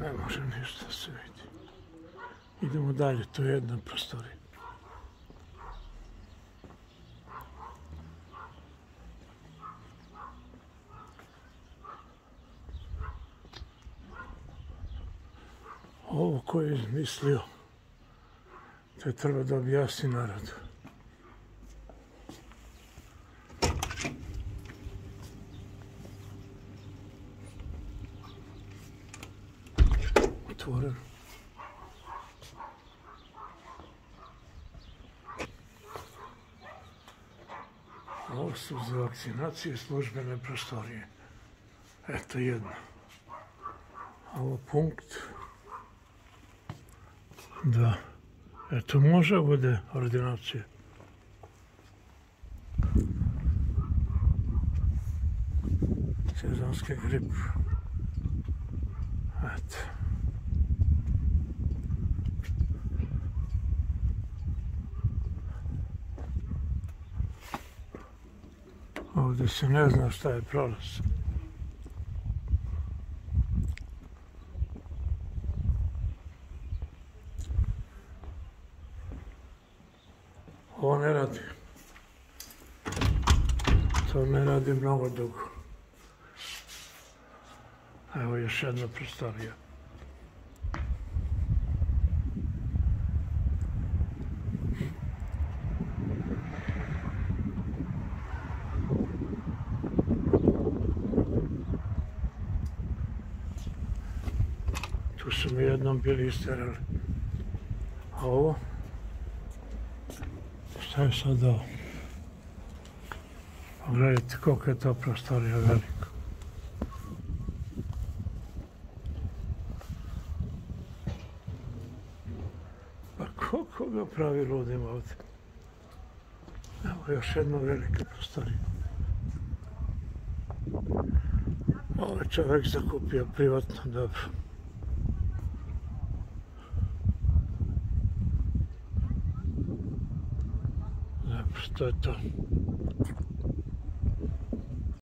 Ne može ništa se vidi. Idemo dalje, to je jedna prostorija. Ovo ko je izmislio, to treba da objasni narodu. Otvoreno. Ovo su za vakcinacije službene prostorije. Eto jedno. Ovo punkt 2. Eto može bude ordinacija. Sezonski grip. Eto. Ovdje se ne zna šta je prolaz. Ovo ne radi. To ne radi mnogo dugo. Evo još jedna prostorija. Tu su mi jednom bili isterali. A ovo? Šta je sad ovo? Pogledajte koliko je to prostorija veliko. Pa koliko ga pravi ludim ovdje? Evo još jedna velika prostorija. Ovo je čovjek zakupio privatno dobro. Što je to?